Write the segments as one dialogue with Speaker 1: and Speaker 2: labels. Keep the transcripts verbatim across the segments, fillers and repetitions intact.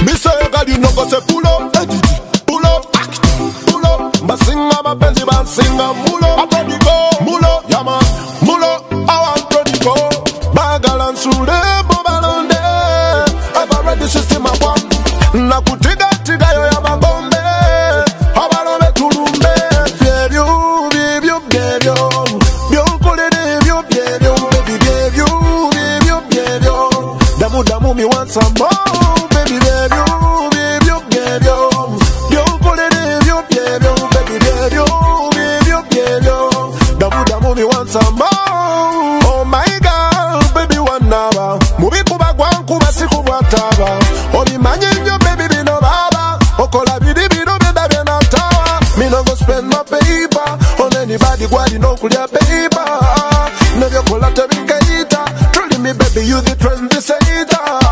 Speaker 1: Me say God, you no go say pull up, pull up, pull up. Basinga mapenzi basinga mulo, atoni go mulo, yaman mulo, awan atoni go. Bagalan sule bobalonde, I've ready system a one. Na kutiga tiga yo ya bagombe, abalombe tulumbe. Biebyo, biebyo, biebyo, biyo kulede biyo biebyo, baby biebyo, biebyo, biebyo. Damu damu me want some more, baby biebyo, biebyo, biebyo. Biyo kulede biyo biebyo, baby biebyo, biebyo, biebyo. Damu damu me want some more. Oh my God, baby one hour. Mubi kuba gwanku basi kubwa taba. Obi manyenyo baby bino baba. Okola bidi bino bida bina tawa. Me no go spend my paper on anybody gwadi no kulia paper. Nevyo kola tebinkaita. Truly me baby you the trend this hater.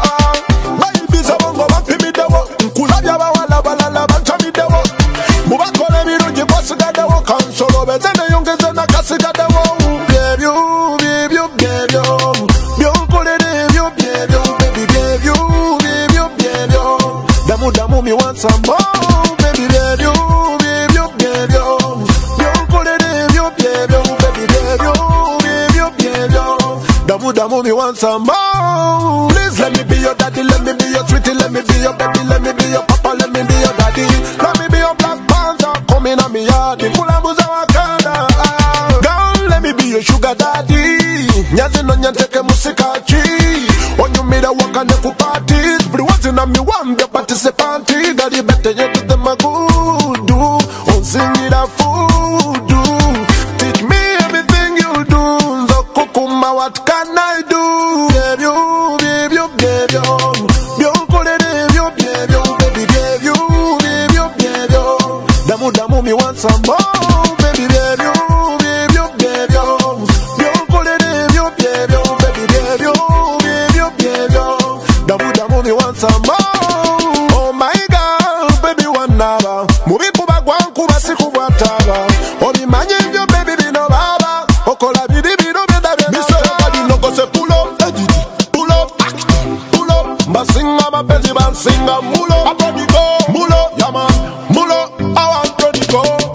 Speaker 1: Baby sabongo wapi mi dewo. Nkulabya bawala balala bancha mi dewo. Mubakole mirungi kwasiga dewo. Kansolo bezene yongeze na kasiga dewo. Biebyo, biebyo, biebyo. Biyo kulede biyo biebyo. Baby biebyo, biebyo, biebyo. Damu damu me want some more. Baby biebyo, biebyo, biebyo. Biyo kulede biyo biebyo. Baby biebyo, biebyo, biebyo. Damu damu me want some more. Please let me be your daddy, let me be your sweetie, let me be your baby, let me be your papa, let me be your daddy. Let me be your Black Panther, come in on me yard. Mulamuza wakanda. Girl, let me be your sugar daddy. Nyazi no nyanteke musikachi. Onyumira wakane kuparties. But wasn't a me one the participant. Got you better yet to them a good do. On sing it a food do. Teach me everything you do. So kukuma what can I do? Biebyo, biebyo, biebyo. Biyo kulede biyo biebyo. Baby biebyo, biebyo, biebyo. Damu damu me want some more. Baby biebyo, biebyo, biebyo. Biyo kulede biyo biebyo. Baby biebyo, biebyo, biebyo. Damu damu me want some more. Oh my God, baby one hour. Mubi kuba gwanku basi kubwa taba. Obi manyenyo baby bino baba. Okola bidi bino bida bida. Me say nobody no go say pull up, pull up, pull up. Basinga mapenzi basinga mulo, atoni go mulo, yaman mulo, awan atoni go.